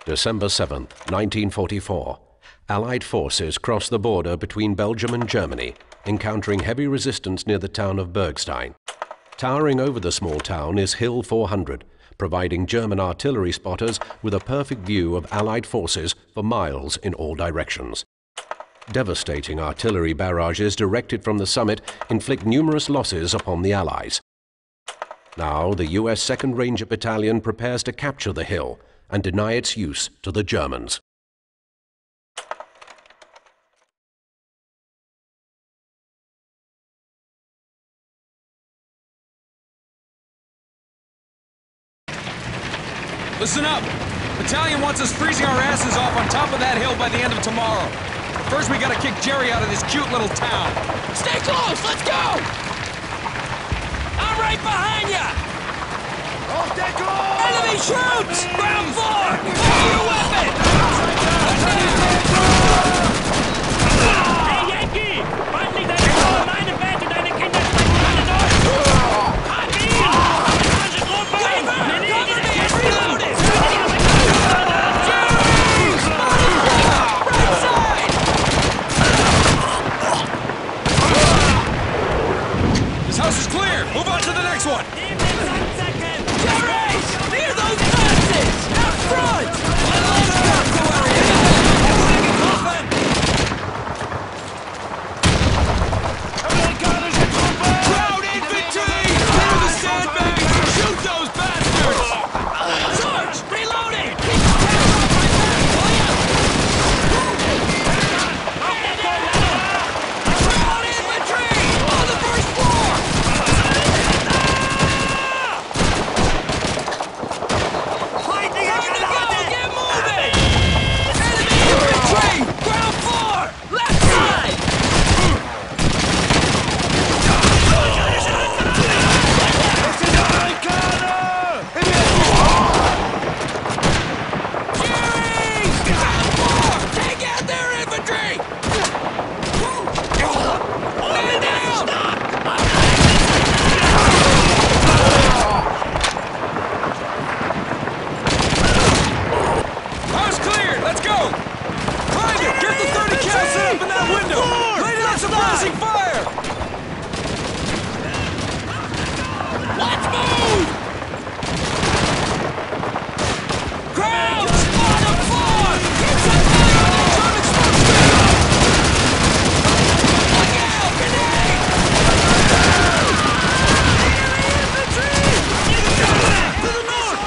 December 7th, 1944. Allied forces crossed the border between Belgium and Germany, encountering heavy resistance near the town of Bergstein. Towering over the small town is Hill 400, providing German artillery spotters with a perfect view of Allied forces for miles in all directions. Devastating artillery barrages directed from the summit inflict numerous losses upon the Allies. Now the US 2nd Ranger Battalion prepares to capture the hill and deny its use to the Germans. Listen up! Battalion wants us freezing our asses off on top of that hill by the end of tomorrow. First, we gotta kick Jerry out of this cute little town. Stay close! Let's go! I'm right behind ya! Enemy shoots! Ground floor! Fire your weapon! Hey, Yankee! Feindlich deine Frau, meine Welt und deine Kinder sprechen alle Deutsch! Halt ihn! Amerikanische Truppe! Cover me! I'm reloaded! Jerry! Right side! This house is clear! Move on to the next one! Jerry! Near those boxes! Out front! Crowd infantry! Clear the sandbags! Shoot those bastards! Sarge! Reloading! Crowd infantry! On the first floor! Get moving! Enemy infantry! Ground floor! Left side! Jerry! Ground floor! Take out their infantry! Man down! House cleared! Let's go! Private, get the 30 cal set up in that window! Lay down suppressing fire! Let's move! Crowds! On the floor! Keep some fire on the German smokestack! Look out! Grenade! Infantry! To the north!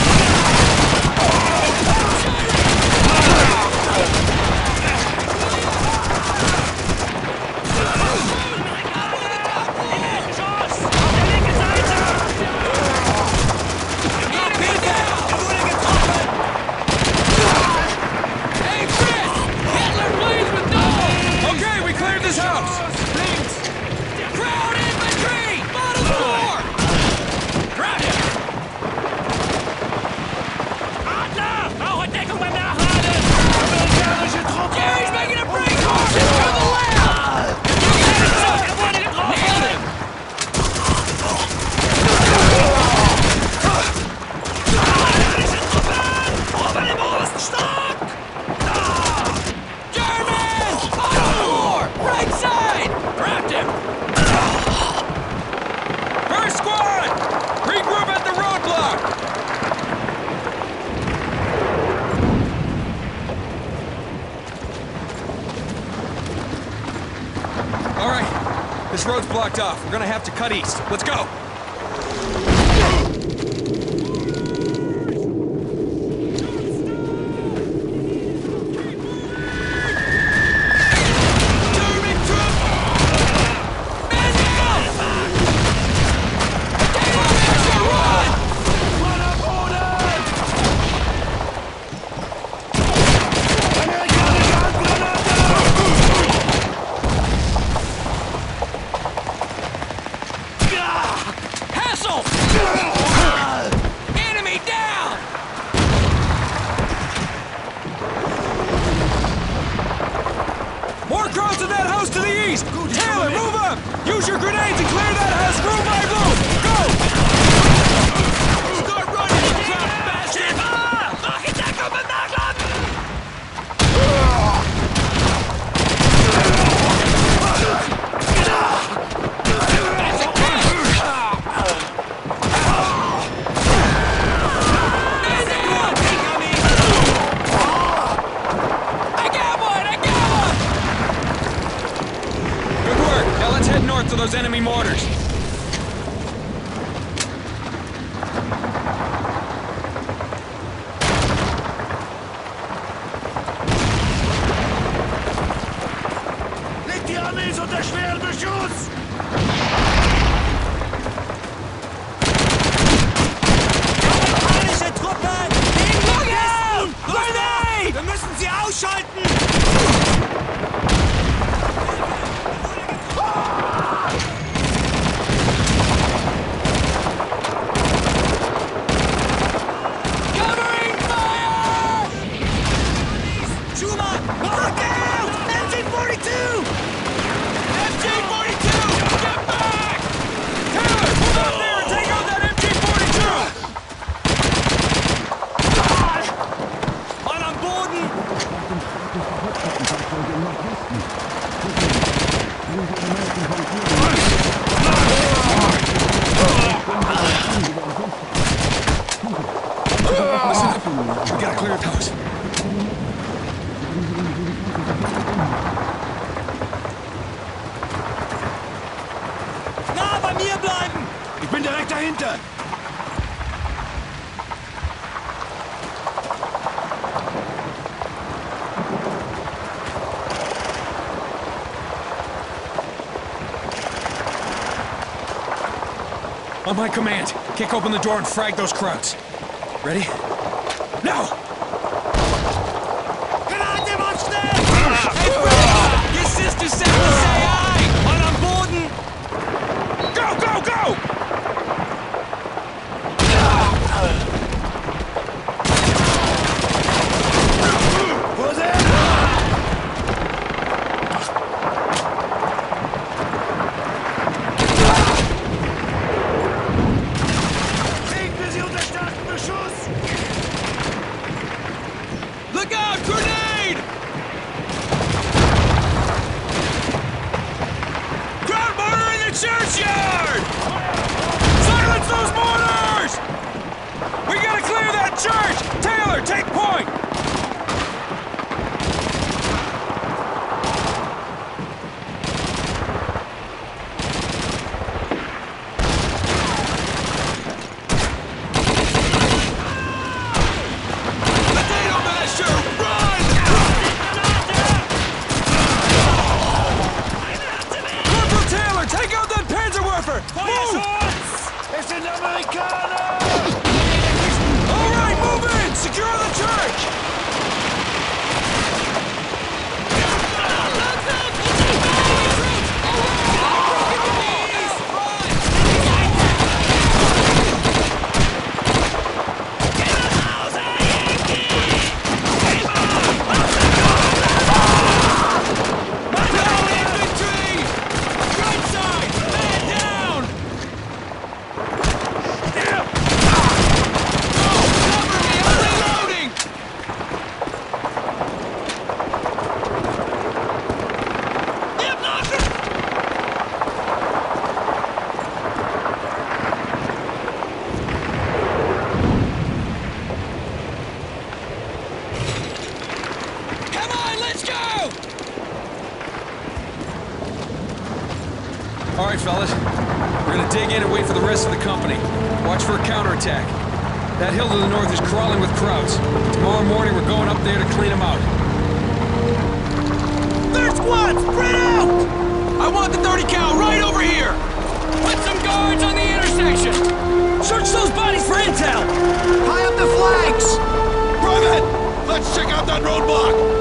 Hey, Chris! Hitler bleeds with dogs! Okay, we cleared this house! Crowd infantry! Bottom floor! Grab him! Adler! Brauche Deckung beim Nachladen! Jerry's making a break! To the left! Nailed him! Germans! Bottom floor! Right side! Grabbed him! First squad! Regroup at the roadblock! All right, this road's blocked off. We're gonna have to cut east. Let's go! German troops! Man down! Take on extra run! Hassel! Enemy down! More crowds in that house to the east! Taylor, move up! Use your grenades and clear that house room by room! Go! Start running, you crowd bastard! Mach ich da, komm, dahinter! On my command, kick open the door and frag those krauts. Ready? Now! Granate, mach schnell! Your sister said to say aye! Mann am Boden! Go, go, go! Kriegen wir sie unter starken Beschuss! Look out! Grenade! Crowd mortar in the churchyard! Silence those mortars! We gotta clear that church! Taylor, take point! Potato masher, run! Corporal Taylor, take out that Panzerwerfer! Move! Es sind Amerikaner! All right, move in! Secure the church! Down, infantry! Right side! Man down! Cover me! I'm reloading! Come on, let's go! All right, fellas. We're gonna dig in and wait for the rest of the company. Watch for a counterattack. That hill to the north is crawling with krauts. Tomorrow morning, we're going up there to clean them out. Third squad, spread out! I want the 30 cal right over here! Put some guards on the intersection! Search those bodies for intel! High up the flags! Private! Let's check out that roadblock!